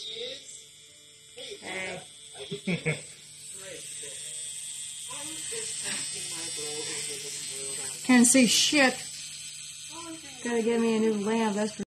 Hey. Can't see shit. Gotta get me a new lamp, that's for